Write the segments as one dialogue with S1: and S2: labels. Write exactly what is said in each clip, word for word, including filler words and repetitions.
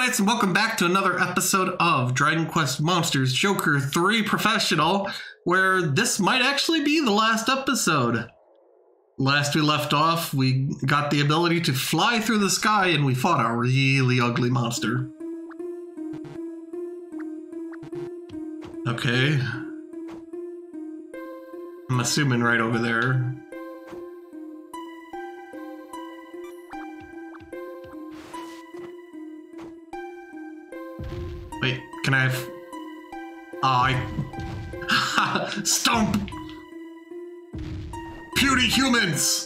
S1: EscoNitz, and welcome back to another episode of Dragon Quest Monsters Joker three Professional, where this might actually be the last episode. Last we left off, we got the ability to fly through the sky and we fought a really ugly monster. Okay. I'm assuming right over there. Wait, can I have... Oh, I... Stomp! Puny humans!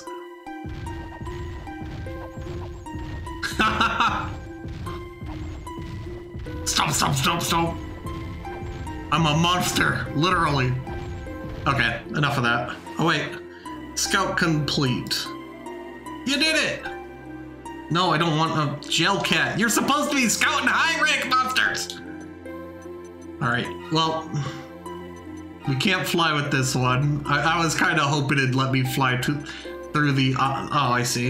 S1: Stomp, stomp, stomp, stomp! I'm a monster, literally. Okay, enough of that. Oh wait, scout complete. You did it! No, I don't want a gel cat. You're supposed to be scouting high-rank monsters! Alright, well, we can't fly with this one. I, I was kind of hoping it'd let me fly to, through the... Uh, oh, I see.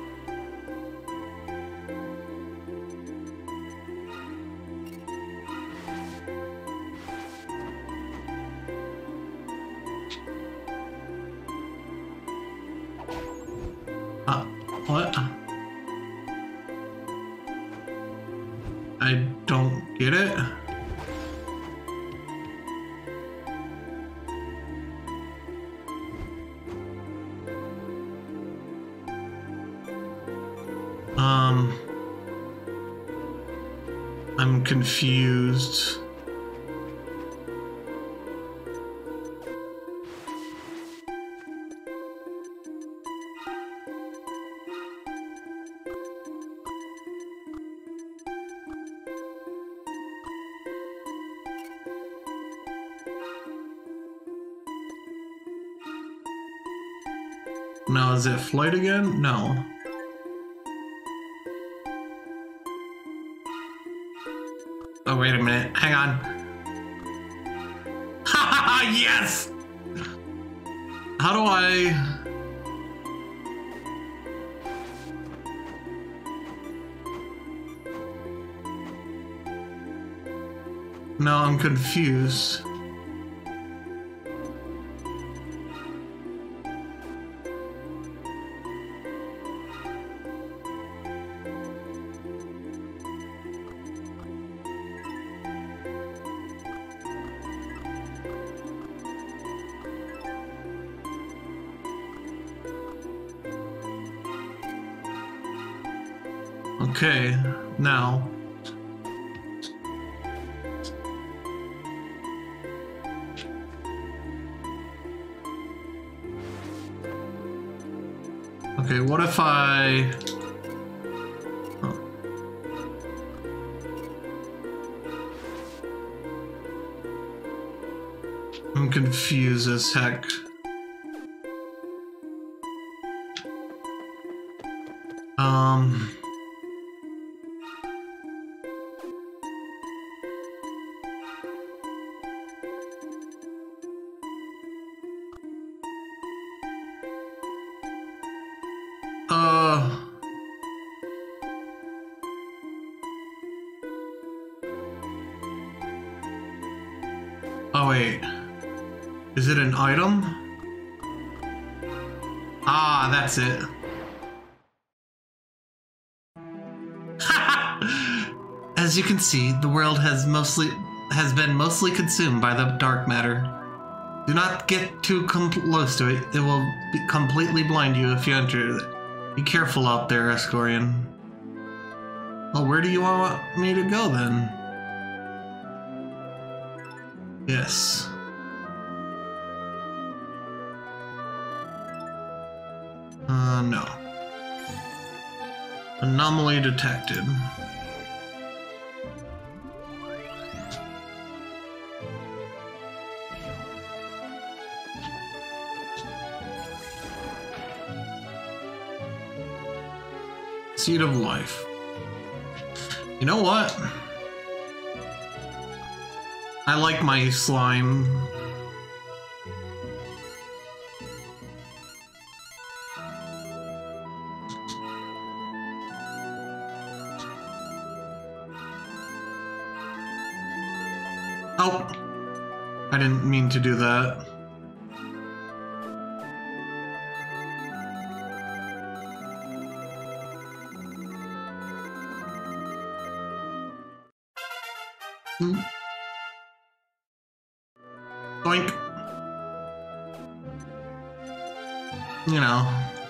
S1: Uh, what? I don't get it. Um, I'm confused. Now, is it flight again? No. Oh, wait a minute. Hang on. Ha ha ha! Yes! How do I... No, I'm confused. Okay, now. Okay, what if I... Oh. I'm confused as heck. Um... Uh... Oh wait, is it an item? Ah, that's it. As you can see, the world has mostly has been mostly consumed by the dark matter. Do not get too close to it. It will be completely blind you if you enter it. Be careful out there, Escorian. Well, where do you want me to go then? Yes. Uh, no. Anomaly detected. Seed of life. You know what? I like my slime. I didn't mean to do that. Hmm. Boink. You know.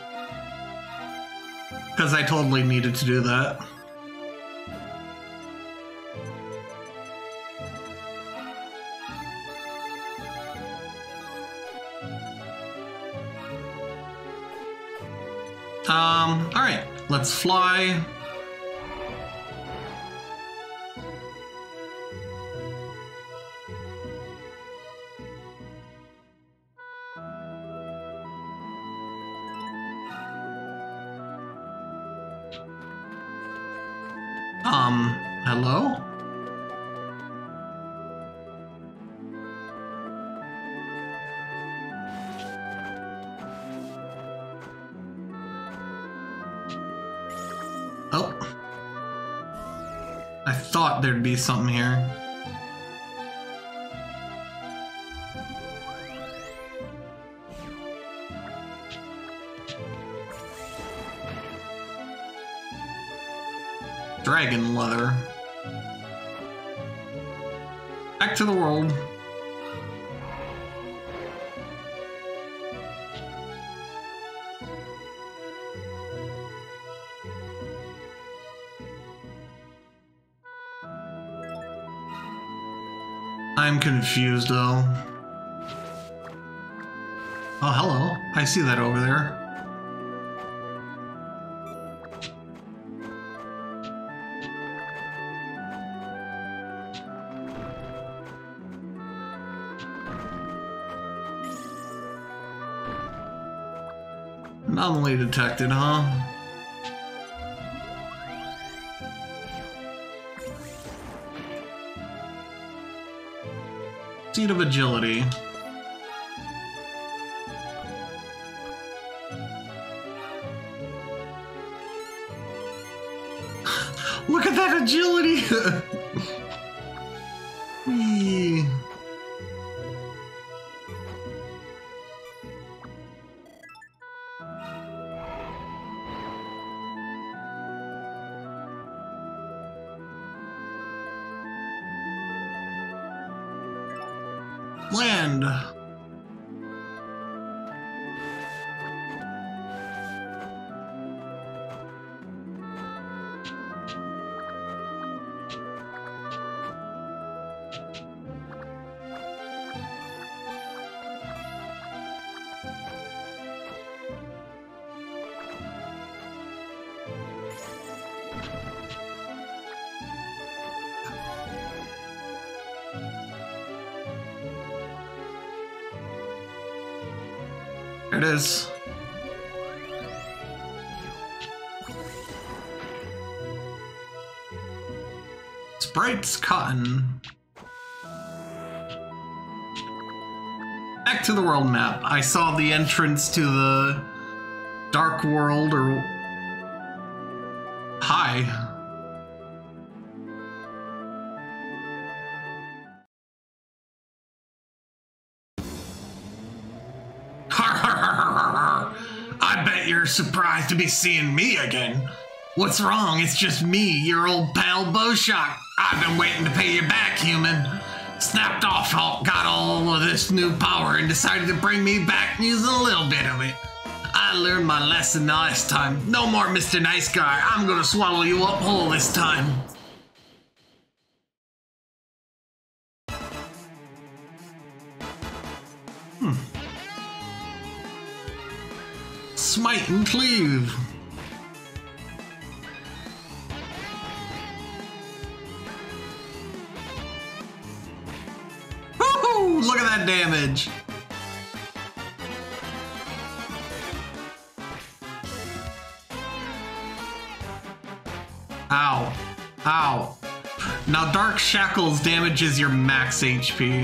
S1: Because I totally needed to do that. Um, alright, let's fly. Um, hello? Oh. I thought there'd be something here. Dragon leather. Back to the world. I'm confused though. Oh, hello. I see that over there. Anomaly detected, huh? Seed of agility. Look at that agility! Whee. Land. There it is. Sprite's cotton. Back to the world map. I saw the entrance to the dark world, or hi. I bet you're surprised to be seeing me again. What's wrong? It's just me, your old pal Bowshock. I've been waiting to pay you back, human. Snapped off Hulk, got all of this new power, and decided to bring me back using a little bit of it. I learned my lesson last time. No more Mister Nice Guy. I'm gonna swallow you up whole this time. Hmm. Smite and cleave. Woohoo! Look at that damage. Ow. Ow. Now Dark Shackles damages your max H P.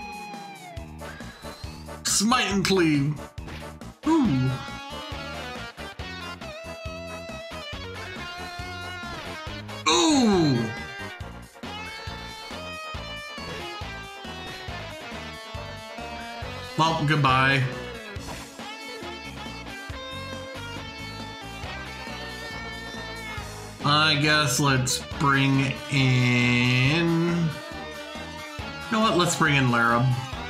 S1: Smite and cleave. Ooh. Well, goodbye. I guess let's bring in... You know what? Let's bring in Larab.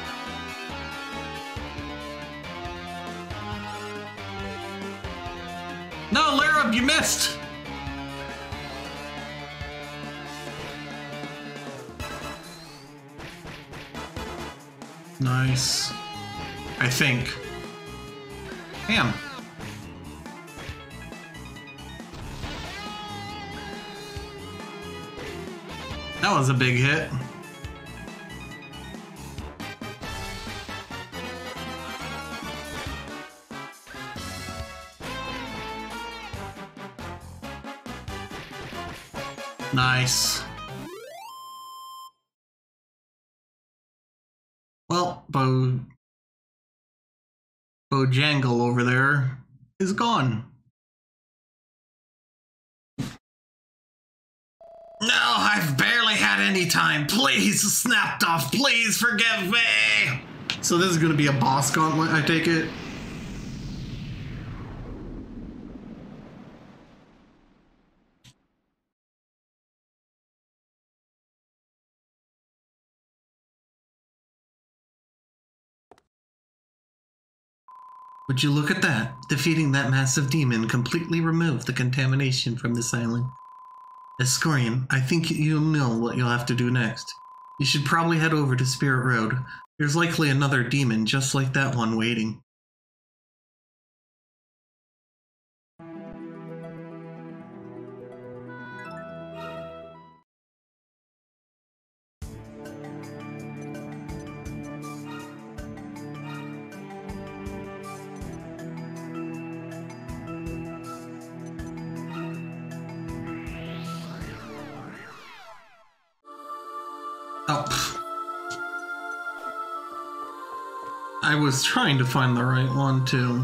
S1: No, Larab, you missed! Nice. I think. Damn. That was a big hit. Nice. Well, Bo... Bojangle over there is gone. No, I've barely had any time. Please, snapped off. Please forgive me. So this is going to be a boss gauntlet, I take it? Would you look at that? Defeating that massive demon completely removed the contamination from this island. Escorian, I think you'll know what you'll have to do next. You should probably head over to Spirit Road. There's likely another demon just like that one waiting. Oh. I was trying to find the right one, too.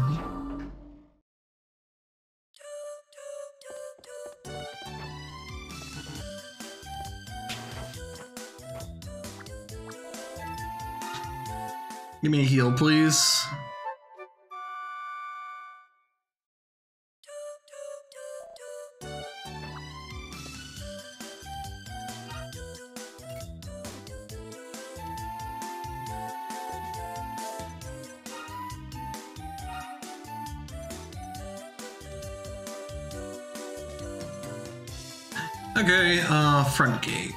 S1: Give me a heal, please. Okay, uh, front gate.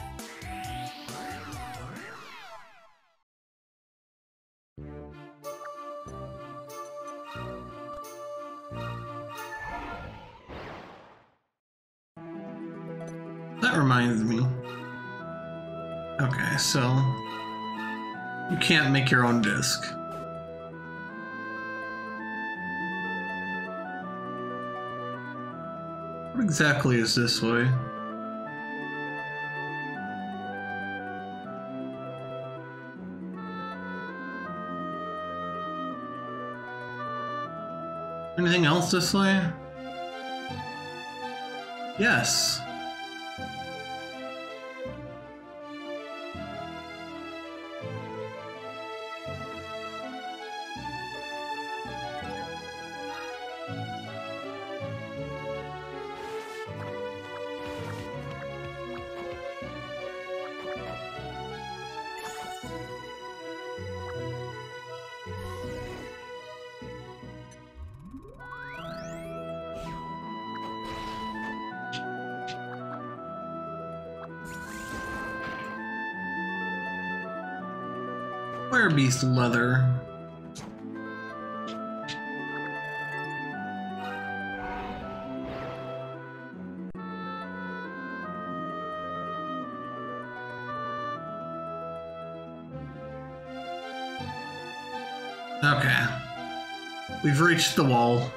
S1: That reminds me. Okay, so you can't make your own disc. What exactly is this way? Anything else this way? Yes. Fire Beast leather. Okay. We've reached the wall.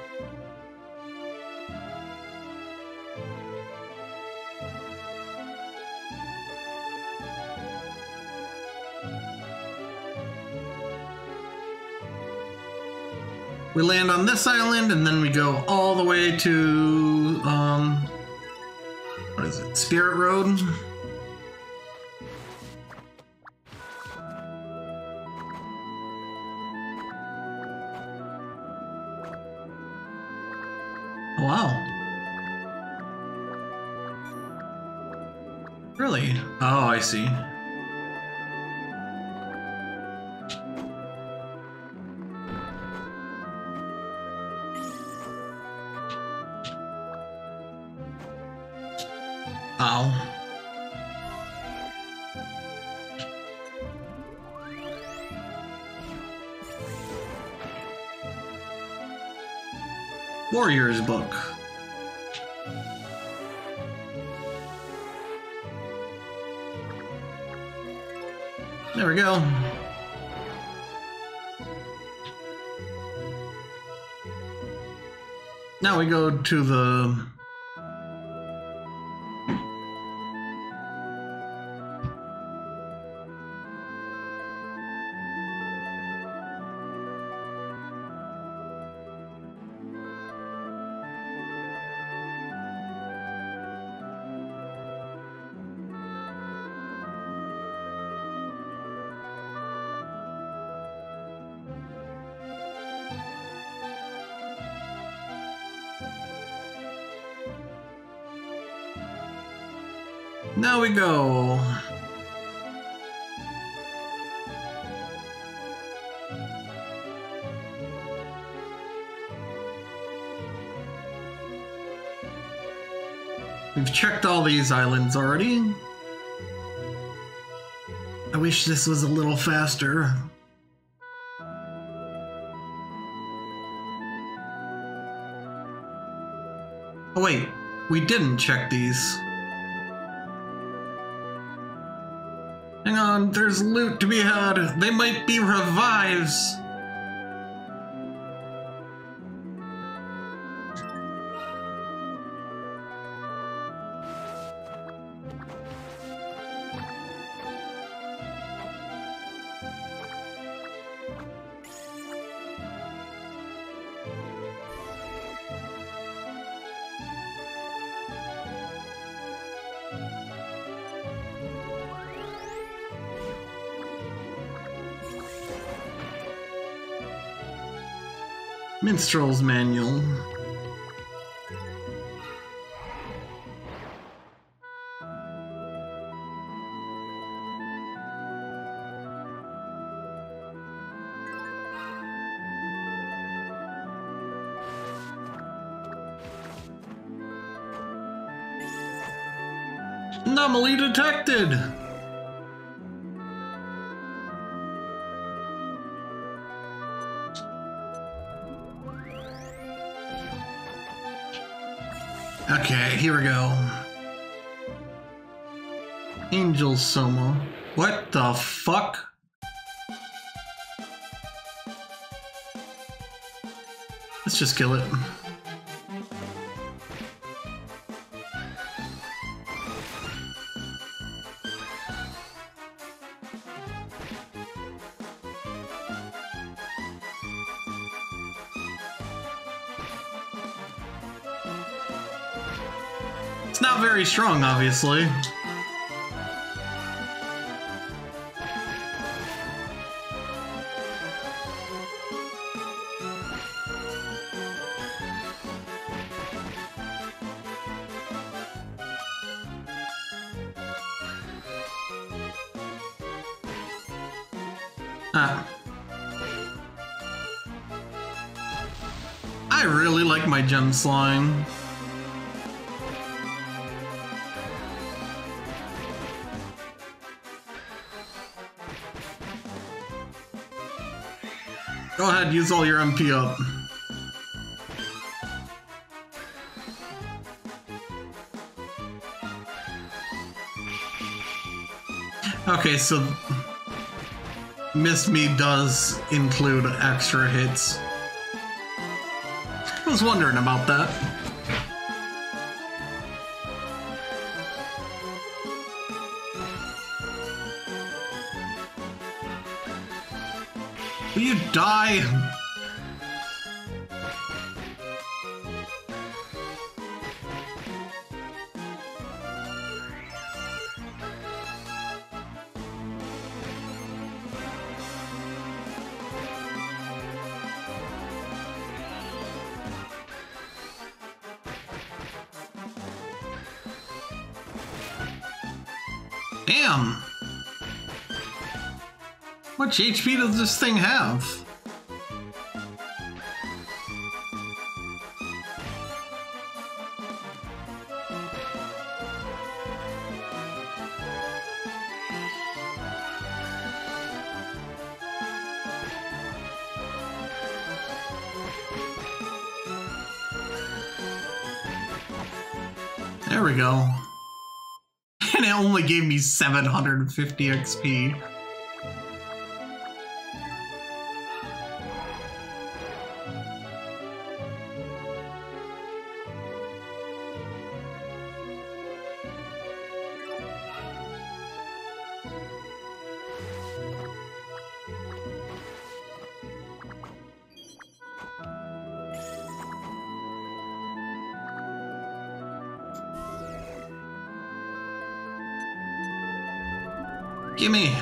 S1: We land on this island, and then we go all the way to, um, what is it, Spirit Road? Wow. Really? Oh, I see. Ow. Warrior's Book. There we go. Now we go to the... Now we go. We've checked all these islands already. I wish this was a little faster. Oh wait, we didn't check these. Hang on, there's loot to be had. They might be revives. Minstrel's Manual. Anomaly detected! Okay, here we go. Angel Soma. What the fuck? Let's just kill it. It's not very strong, obviously. Ah. I really like my gem slime. Go ahead, use all your M P up. Okay, so Miss Me does include extra hits. I was wondering about that. Will you die? Damn! How much H P does this thing have? There we go. And it only gave me seven hundred fifty X P. Gimme!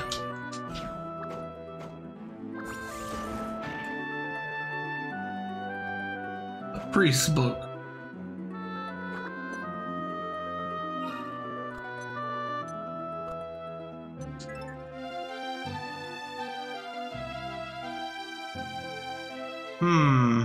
S1: A priest's book. Hmm.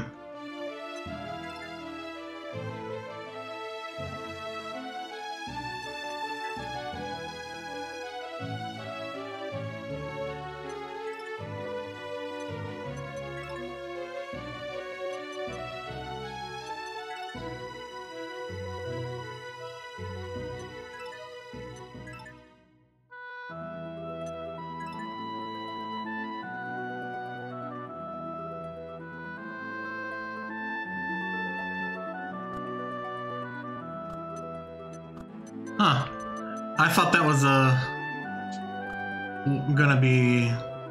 S1: Huh. I thought that was a gonna be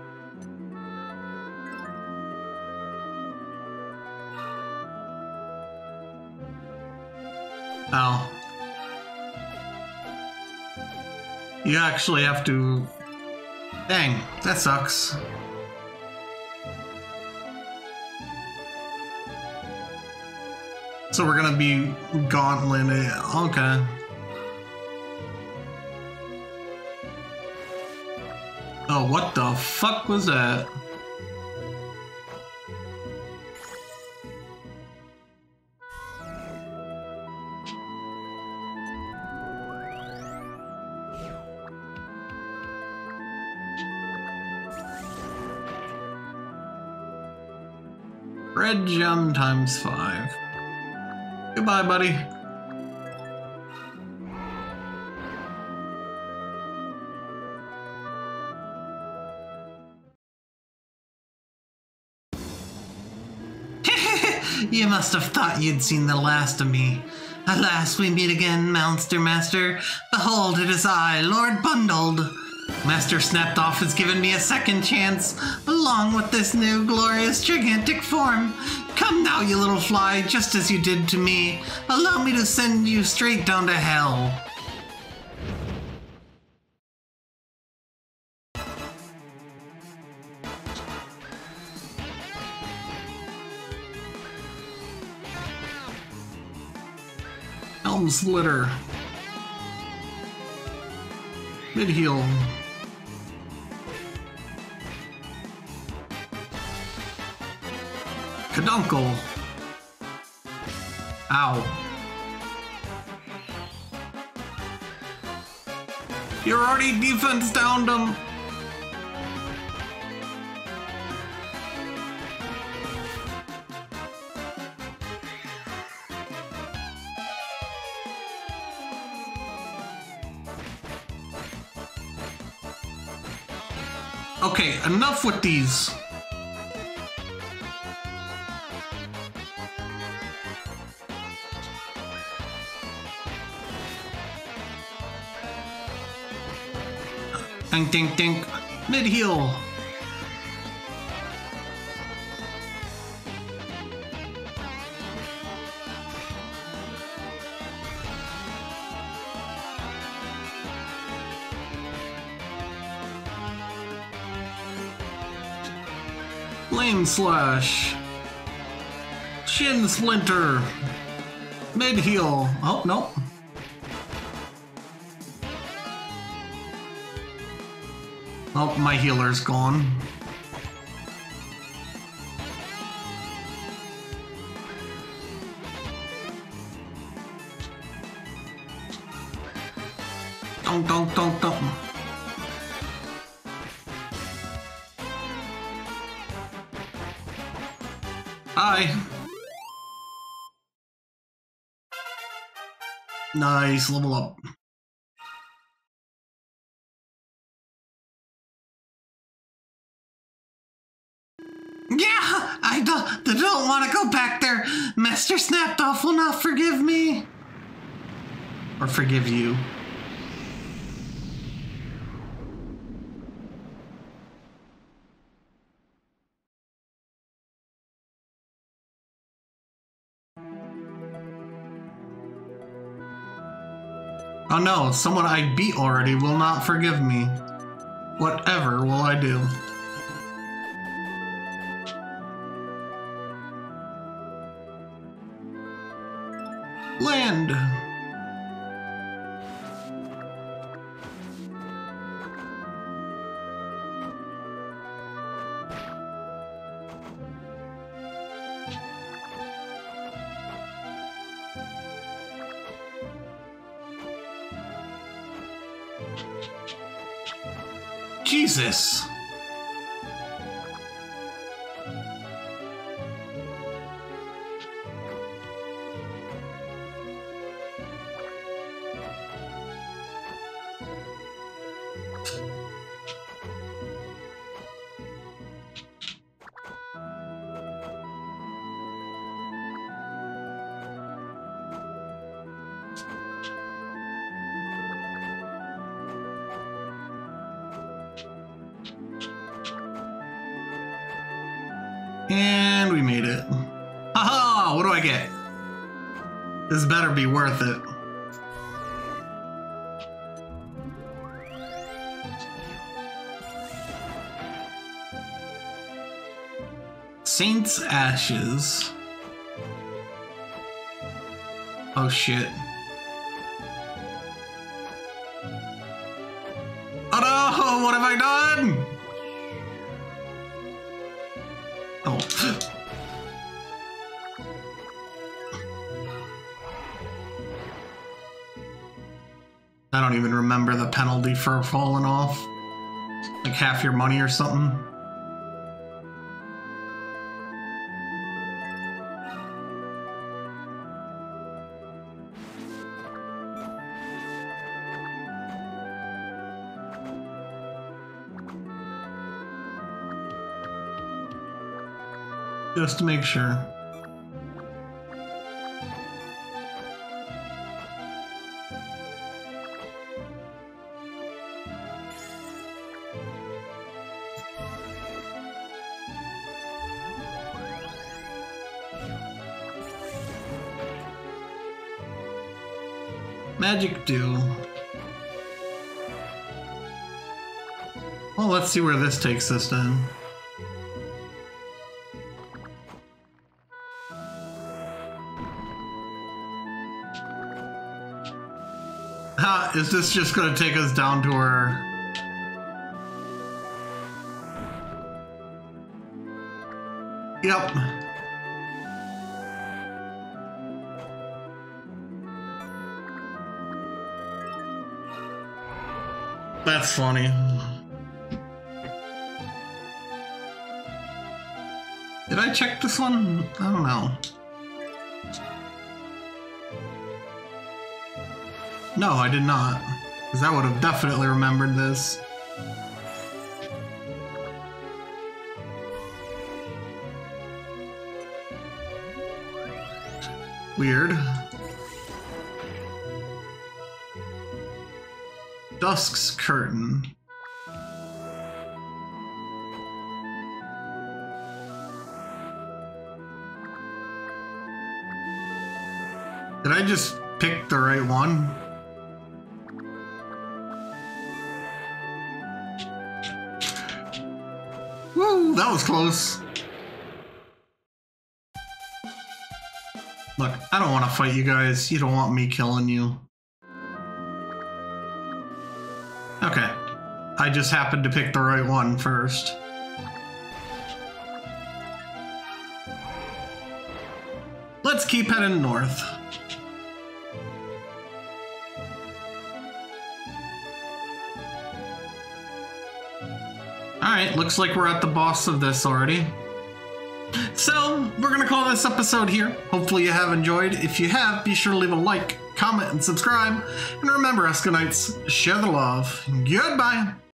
S1: oh. You actually have to. Dang, that sucks. So we're gonna be gauntleted. Okay. Oh, what the fuck was that? Red gem times five. Goodbye, buddy. You must have thought you'd seen the last of me. Alas, we meet again, Monster Master. Behold, it is I, Lord Bundled. Master Snapped-Off has given me a second chance, along with this new glorious gigantic form. Come now, you little fly, just as you did to me. Allow me to send you straight down to hell. Helm's Litter. Mid-heal. Kaduncle. Ow. You're already defense downed him. Okay, enough with these. Dink, dink, dink. Mid-heal. Flame Slash. Chin Splinter. Mid-heal. Oh, no. Oh, my healer's gone. Don't, don't, don't, don't. Hi. Nice, level up. Yeah, I don't, I don't want to go back there. Master Snapped Off will not forgive me. Or forgive you. Oh no, someone I beat already will not forgive me. Whatever will I do? Land! Jesus! And we made it. Haha! What do I get? This better be worth it. Saint's Ashes. Oh shit. Oh no! What have I done? Oh. I don't even remember the penalty for falling off. Like half your money or something. Just to make sure. Magic do. Well, let's see where this takes us then. Ha, is this just gonna take us down to our... Yep. That's funny. Did I check this one? I don't know. No, I did not. Because I would have definitely remembered this. Weird. Dusk's Curtain. Did I just pick the right one? Woo, that was close. Look, I don't want to fight you guys. You don't want me killing you. Okay. I just happened to pick the right one first. Let's keep heading north. Alright, looks like we're at the boss of this already. So, we're gonna call this episode here. Hopefully you have enjoyed. If you have, be sure to leave a like, comment, and subscribe. And remember, EscoNitz, share the love. Goodbye!